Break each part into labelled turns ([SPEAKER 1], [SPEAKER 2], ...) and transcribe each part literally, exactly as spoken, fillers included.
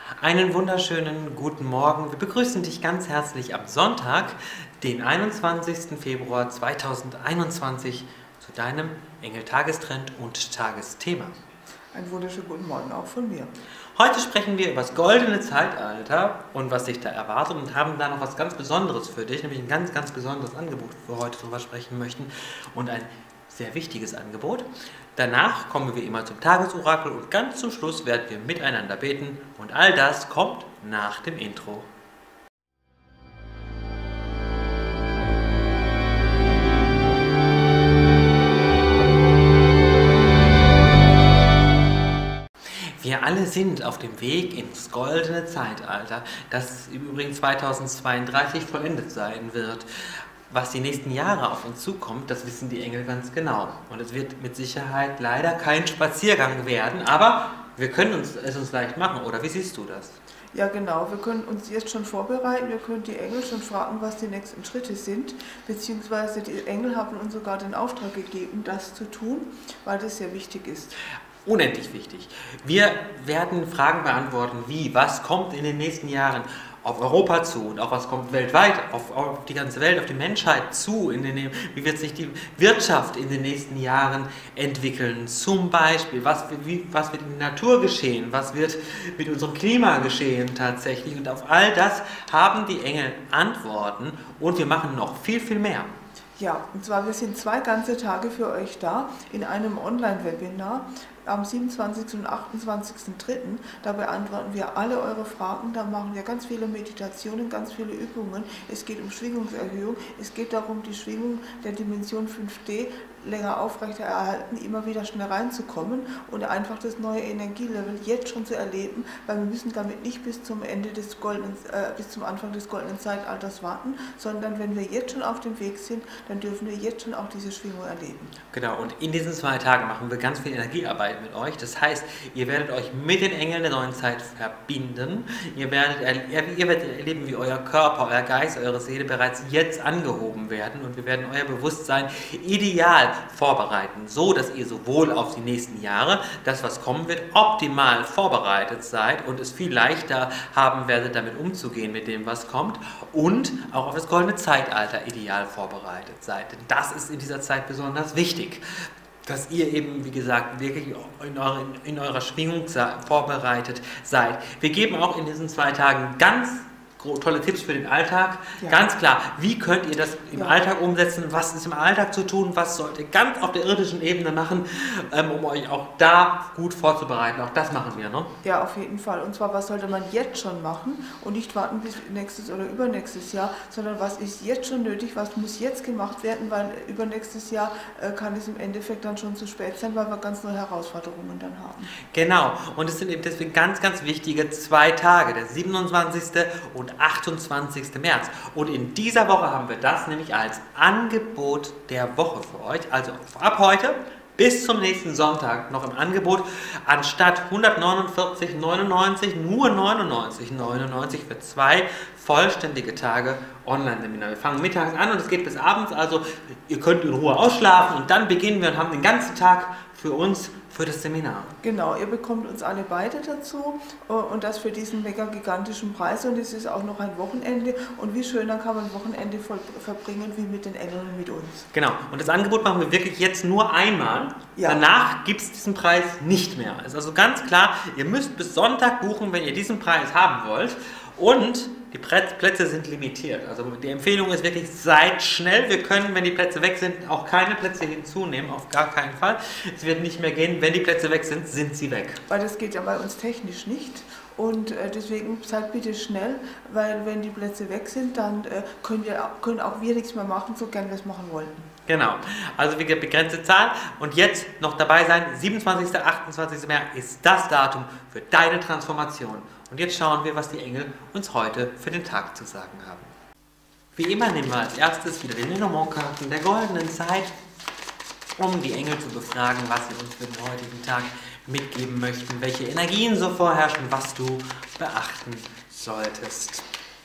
[SPEAKER 1] Einen wunderschönen guten Morgen. Wir begrüßen dich ganz herzlich am Sonntag, den einundzwanzigsten Februar zweitausendeinundzwanzig, zu deinem Engel-Tagestrend und Tagesthema.
[SPEAKER 2] Einen wunderschönen guten Morgen auch von mir.
[SPEAKER 1] Heute sprechen wir über das goldene Zeitalter und was sich da erwartet und haben da noch was ganz Besonderes für dich, nämlich ein ganz, ganz besonderes Angebot, wo wir heute drüber sprechen möchten und ein sehr wichtiges Angebot. Danach kommen wir immer zum Tagesorakel und ganz zum Schluss werden wir miteinander beten und all das kommt nach dem Intro. Wir alle sind auf dem Weg ins goldene Zeitalter, das im Übrigen zweitausendzweiunddreißig vollendet sein wird. Was die nächsten Jahre auf uns zukommt, das wissen die Engel ganz genau. Und es wird mit Sicherheit leider kein Spaziergang werden, aber wir können uns, es uns leicht machen, oder wie siehst du das?
[SPEAKER 2] Ja genau, wir können uns jetzt schon vorbereiten, wir können die Engel schon fragen, was die nächsten Schritte sind, beziehungsweise die Engel haben uns sogar den Auftrag gegeben, das zu tun, weil das sehr wichtig ist.
[SPEAKER 1] Unendlich wichtig. Wir werden Fragen beantworten, wie, was kommt in den nächsten Jahren auf Europa zu und auch was kommt weltweit, auf, auf die ganze Welt, auf die Menschheit zu, in den, wie wird sich die Wirtschaft in den nächsten Jahren entwickeln, zum Beispiel, was, wie, was wird in der Natur geschehen, was wird mit unserem Klima geschehen tatsächlich, und auf all das haben die Engel Antworten und wir machen noch viel, viel mehr.
[SPEAKER 2] Ja, und zwar wir sind zwei ganze Tage für euch da in einem Online-Webinar am siebenundzwanzigsten und achtundzwanzigsten dritten Da beantworten wir alle eure Fragen, da machen wir ganz viele Meditationen, ganz viele Übungen. Es geht um Schwingungserhöhung, es geht darum, die Schwingung der Dimension fünf D länger aufrechterhalten, immer wieder schnell reinzukommen und einfach das neue Energielevel jetzt schon zu erleben, weil wir müssen damit nicht bis zum Ende des goldenen, äh, bis zum Anfang des goldenen Zeitalters warten, sondern wenn wir jetzt schon auf dem Weg sind, dann dürfen wir jetzt schon auch diese Schwingung erleben.
[SPEAKER 1] Genau, und in diesen zwei Tagen machen wir ganz viel Energiearbeit mit euch. Das heißt, ihr werdet euch mit den Engeln der neuen Zeit verbinden. Ihr werdet, ihr werdet erleben, wie euer Körper, euer Geist, eure Seele bereits jetzt angehoben werden und wir werden euer Bewusstsein ideal vorbereiten, so dass ihr sowohl auf die nächsten Jahre, das was kommen wird, optimal vorbereitet seid und es viel leichter haben werdet, damit umzugehen mit dem, was kommt, und auch auf das goldene Zeitalter ideal vorbereitet seid. Denn das ist in dieser Zeit besonders wichtig, dass ihr eben, wie gesagt, wirklich in, eure, in eurer Schwingung vorbereitet seid. Wir geben auch in diesen zwei Tagen ganz tolle Tipps für den Alltag. Ja. Ganz klar, wie könnt ihr das im ja. Alltag umsetzen? Was ist im Alltag zu tun? Was sollt ihr ganz auf der irdischen Ebene machen, ähm, um euch auch da gut vorzubereiten? Auch das machen wir, ne?
[SPEAKER 2] Ja, auf jeden Fall. Und zwar, was sollte man jetzt schon machen und nicht warten bis nächstes oder übernächstes Jahr, sondern was ist jetzt schon nötig, was muss jetzt gemacht werden, weil übernächstes Jahr äh, kann es im Endeffekt dann schon zu spät sein, weil wir ganz neue Herausforderungen dann haben.
[SPEAKER 1] Genau. Und es sind eben deswegen ganz, ganz wichtige zwei Tage, der siebenundzwanzigste und achtundzwanzigste März. Und in dieser Woche haben wir das nämlich als Angebot der Woche für euch. Also ab heute bis zum nächsten Sonntag noch im Angebot. Anstatt hundertneunundvierzig neunundneunzig nur neunundneunzig neunundneunzig für zwei vollständige Tage Online-Seminar. Wir fangen mittags an und es geht bis abends. Also ihr könnt in Ruhe ausschlafen und dann beginnen wir und haben den ganzen Tag für uns, für das Seminar.
[SPEAKER 2] Genau, ihr bekommt uns alle beide dazu und das für diesen mega gigantischen Preis, und es ist auch noch ein Wochenende, und wie schöner kann man ein Wochenende voll verbringen wie mit den Engeln und mit uns.
[SPEAKER 1] Genau, und das Angebot machen wir wirklich jetzt nur einmal, ja. Danach gibt es diesen Preis nicht mehr. Es ist also ganz klar, ihr müsst bis Sonntag buchen, wenn ihr diesen Preis haben wollt, und die Plätze sind limitiert. Also die Empfehlung ist wirklich, seid schnell. Wir können, wenn die Plätze weg sind, auch keine Plätze hinzunehmen, auf gar keinen Fall. Es wird nicht mehr gehen, wenn die Plätze weg sind, sind sie weg.
[SPEAKER 2] Weil das geht ja bei uns technisch nicht. Und äh, deswegen seid bitte schnell, weil wenn die Plätze weg sind, dann äh, können, wir, können auch wir nichts mehr machen, so gern wir es machen wollten.
[SPEAKER 1] Genau, also wie gesagt, begrenzte Zahl, und jetzt noch dabei sein, siebenundzwanzigsten achtundzwanzigsten März ist das Datum für deine Transformation. Und jetzt schauen wir, was die Engel uns heute für den Tag zu sagen haben. Wie immer nehmen wir als erstes wieder die Lenormand-Karten der goldenen Zeit, um die Engel zu befragen, was sie uns für den heutigen Tag mitgeben möchten, welche Energien so vorherrschen, was du beachten solltest.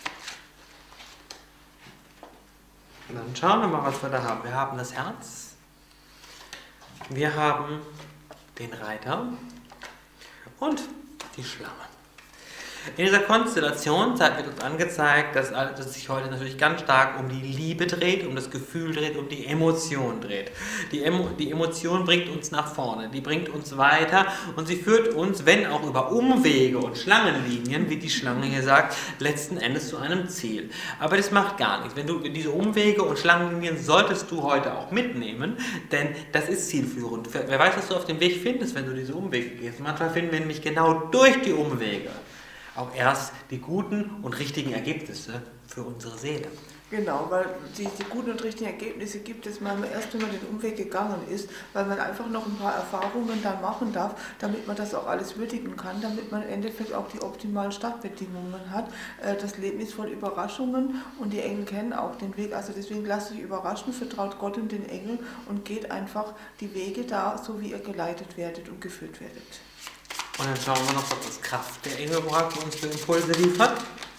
[SPEAKER 1] Und dann schauen wir mal, was wir da haben. Wir haben das Herz, wir haben den Reiter und die Schlange. In dieser Konstellation wird uns angezeigt, dass, dass es sich heute natürlich ganz stark um die Liebe dreht, um das Gefühl dreht, um die Emotion dreht. Die, Emo, die Emotion bringt uns nach vorne, die bringt uns weiter und sie führt uns, wenn auch über Umwege und Schlangenlinien, wie die Schlange hier sagt, letzten Endes zu einem Ziel. Aber das macht gar nichts. Wenn du diese Umwege und Schlangenlinien solltest du heute auch mitnehmen, denn das ist zielführend. Wer weiß, was du auf dem Weg findest, wenn du diese Umwege gehst. Manchmal finden wir nämlich genau durch die Umwege auch erst die guten und richtigen Ergebnisse für unsere Seele.
[SPEAKER 2] Genau, weil die, die guten und richtigen Ergebnisse gibt es manchmal erst, wenn man den Umweg gegangen ist, weil man einfach noch ein paar Erfahrungen dann machen darf, damit man das auch alles würdigen kann, damit man im Endeffekt auch die optimalen Startbedingungen hat. Das Leben ist voll Überraschungen und die Engel kennen auch den Weg, also deswegen lasst euch überraschen, vertraut Gott und den Engeln und geht einfach die Wege da, so wie ihr geleitet werdet und geführt werdet.
[SPEAKER 1] Und dann schauen wir noch, was das Kraft der Engelbraut uns für Impulse liefert.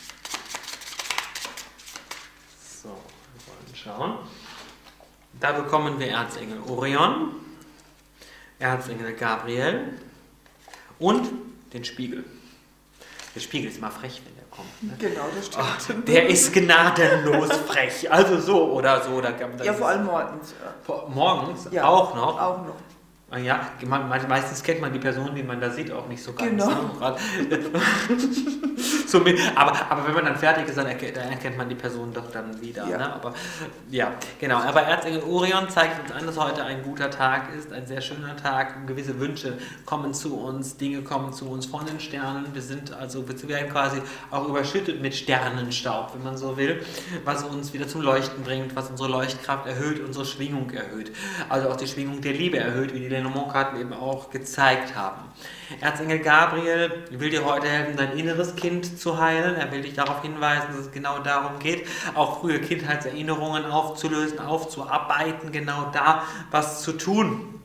[SPEAKER 1] So, wir wollen schauen. Da bekommen wir Erzengel Orion, Erzengel Gabriel und den Spiegel. Der Spiegel ist mal frech, wenn der kommt. Ne?
[SPEAKER 2] Genau, das stimmt.
[SPEAKER 1] Oh, der ist gnadenlos frech. Also so oder so. Da kann,
[SPEAKER 2] ja, vor allem morgens.
[SPEAKER 1] Ja. Morgens
[SPEAKER 2] ja,
[SPEAKER 1] auch noch.
[SPEAKER 2] Auch noch.
[SPEAKER 1] Ja, meistens kennt man die Person, die man da sieht, auch nicht so ganz.
[SPEAKER 2] Genau.
[SPEAKER 1] Ne? so mit, aber, aber wenn man dann fertig ist, dann erkennt, dann erkennt man die Person doch dann wieder.
[SPEAKER 2] Ja.
[SPEAKER 1] Ne? Aber, ja, genau. Aber Erzengel Orion zeigt uns an, dass heute ein guter Tag ist, ein sehr schöner Tag. Gewisse Wünsche kommen zu uns, Dinge kommen zu uns von den Sternen. Wir sind also, wir werden quasi auch überschüttet mit Sternenstaub, wenn man so will, was uns wieder zum Leuchten bringt, was unsere Leuchtkraft erhöht, unsere Schwingung erhöht. Also auch die Schwingung der Liebe erhöht, wie die Lenormand-Karten eben auch gezeigt haben. Erzengel Gabriel will dir heute helfen, dein inneres Kind zu heilen. Er will dich darauf hinweisen, dass es genau darum geht, auch frühe Kindheitserinnerungen aufzulösen, aufzuarbeiten, genau da was zu tun.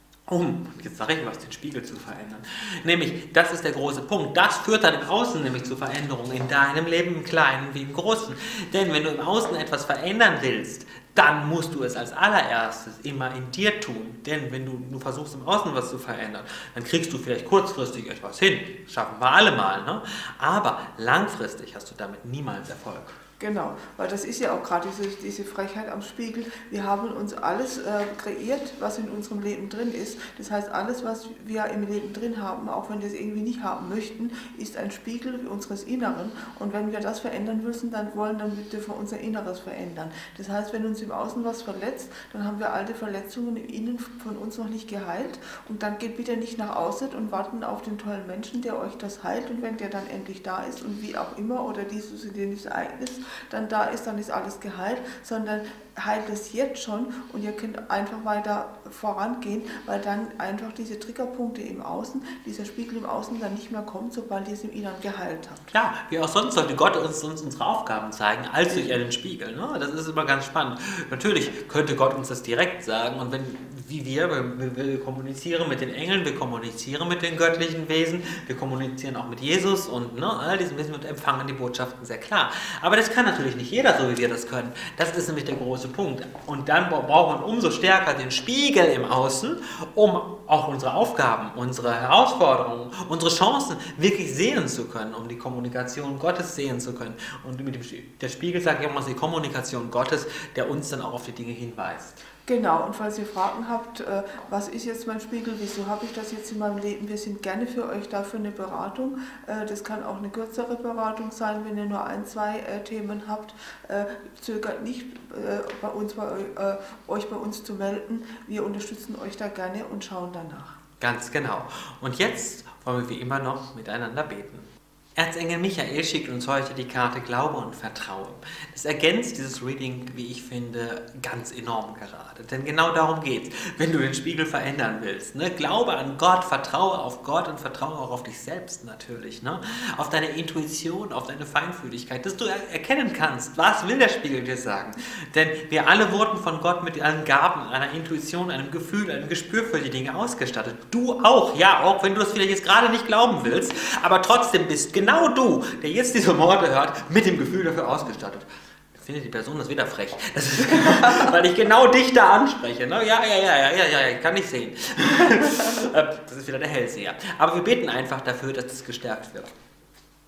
[SPEAKER 1] Um, jetzt sage ich was, den Spiegel zu verändern. Nämlich, das ist der große Punkt. Das führt dann im Außen nämlich zu Veränderungen in deinem Leben, im Kleinen wie im Großen. Denn wenn du im Außen etwas verändern willst, dann musst du es als allererstes immer in dir tun. Denn wenn du, du versuchst im Außen was zu verändern, dann kriegst du vielleicht kurzfristig etwas hin. Das schaffen wir alle mal. Ne? Aber langfristig hast du damit niemals Erfolg.
[SPEAKER 2] Genau, weil das ist ja auch gerade diese, diese Frechheit am Spiegel. Wir haben uns alles äh, kreiert, was in unserem Leben drin ist. Das heißt, alles, was wir im Leben drin haben, auch wenn wir es irgendwie nicht haben möchten, ist ein Spiegel unseres Inneren. Und wenn wir das verändern müssen, dann wollen, dann dürfen wir unser Inneres verändern. Das heißt, wenn uns im Außen was verletzt, dann haben wir alte Verletzungen im Innen von uns noch nicht geheilt. Und dann geht bitte nicht nach außen und warten auf den tollen Menschen, der euch das heilt. Und wenn der dann endlich da ist und wie auch immer oder dieses und jenes Ereignis dann da ist, dann ist alles geheilt, sondern heilt es jetzt schon und ihr könnt einfach weiter vorangehen, weil dann einfach diese Triggerpunkte im Außen, dieser Spiegel im Außen dann nicht mehr kommt, sobald ihr es im Inneren geheilt habt.
[SPEAKER 1] Ja, wie auch sonst sollte Gott uns, uns unsere Aufgaben zeigen, als durch einen Spiegel. Ne? Das ist immer ganz spannend. Natürlich könnte Gott uns das direkt sagen und wenn, wie wir, wir, wir kommunizieren mit den Engeln, wir kommunizieren mit den göttlichen Wesen, wir kommunizieren auch mit Jesus und ne, all diesen Wesen und empfangen die Botschaften sehr klar. Aber das kann natürlich nicht jeder, so wie wir das können. Das ist nämlich der große Punkt. Und dann braucht man umso stärker den Spiegel im Außen, um auch unsere Aufgaben, unsere Herausforderungen, unsere Chancen wirklich sehen zu können, um die Kommunikation Gottes sehen zu können. Und mit dem der Spiegel sagt ja immer die Kommunikation Gottes, der uns dann auch auf die Dinge hinweist.
[SPEAKER 2] Genau, und falls ihr Fragen habt, äh, was ist jetzt mein Spiegel, wieso habe ich das jetzt in meinem Leben, wir sind gerne für euch da für eine Beratung. Äh, das kann auch eine kürzere Beratung sein, wenn ihr nur ein, zwei äh, Themen habt. Äh, zögert nicht, äh, bei uns, bei, äh, euch bei uns zu melden. Wir unterstützen euch da gerne und schauen danach.
[SPEAKER 1] Ganz genau. Und jetzt wollen wir wie immer noch miteinander beten. Erzengel Michael schickt uns heute die Karte Glaube und Vertrauen. Das ergänzt dieses Reading, wie ich finde, ganz enorm gerade. Denn genau darum geht es, wenn du den Spiegel verändern willst. Ne? Glaube an Gott, vertraue auf Gott und vertraue auch auf dich selbst natürlich. Ne? Auf deine Intuition, auf deine Feinfühligkeit, dass du er erkennen kannst, was will der Spiegel dir sagen. Denn wir alle wurden von Gott mit allen Gaben, einer Intuition, einem Gefühl, einem Gespür für die Dinge ausgestattet. Du auch, ja, auch wenn du das vielleicht jetzt gerade nicht glauben willst, aber trotzdem bist genau Genau du, der jetzt diese Worte hört, mit dem Gefühl dafür ausgestattet. Findet die Person das wieder frech. Das ist, weil ich genau dich da anspreche. Ne? Ja, ja, ja, ja, ja, ja, kann ich sehen. Das ist wieder der Hellseher. Aber wir beten einfach dafür, dass das gestärkt wird.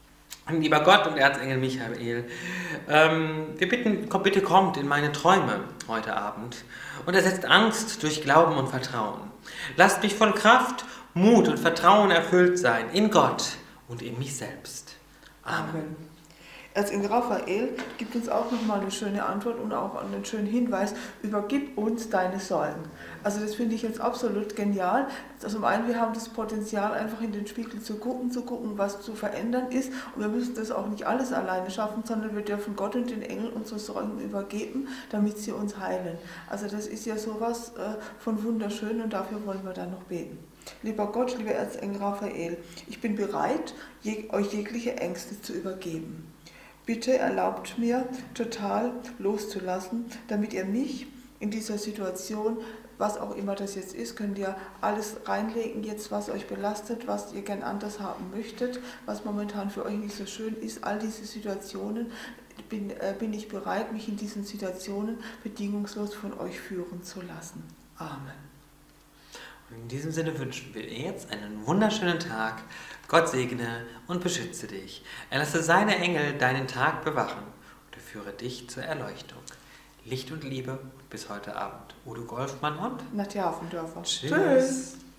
[SPEAKER 1] Lieber Gott und Erzengel Michael, ähm, wir bitten, komm, bitte kommt in meine Träume heute Abend und ersetzt Angst durch Glauben und Vertrauen. Lasst mich von Kraft, Mut und Vertrauen erfüllt sein in Gott und in mich selbst. Amen.
[SPEAKER 2] Amen. Erzengel Raphael gibt uns auch nochmal eine schöne Antwort und auch einen schönen Hinweis: Übergib uns deine Sorgen. Also das finde ich jetzt absolut genial. Also zum einen, wir haben das Potenzial, einfach in den Spiegel zu gucken, zu gucken, was zu verändern ist. Und wir müssen das auch nicht alles alleine schaffen, sondern wir dürfen Gott und den Engeln unsere Sorgen übergeben, damit sie uns heilen. Also das ist ja sowas äh, von wunderschön und dafür wollen wir dann noch beten. Lieber Gott, lieber Erzengel Raphael, ich bin bereit, jeg- euch jegliche Ängste zu übergeben. Bitte erlaubt mir, total loszulassen, damit ihr mich in dieser Situation, was auch immer das jetzt ist, könnt ihr alles reinlegen, jetzt was euch belastet, was ihr gern anders haben möchtet, was momentan für euch nicht so schön ist, all diese Situationen, bin, äh, bin ich bereit, mich in diesen Situationen bedingungslos von euch führen zu lassen. Amen.
[SPEAKER 1] Und in diesem Sinne wünschen wir dir jetzt einen wunderschönen Tag. Gott segne und beschütze dich. Er lasse seine Engel deinen Tag bewachen und er führe dich zur Erleuchtung. Licht und Liebe und bis heute Abend. Udo Golfmann und
[SPEAKER 2] Nadja Affendörfer.
[SPEAKER 1] Tschüss.
[SPEAKER 2] Tschüss.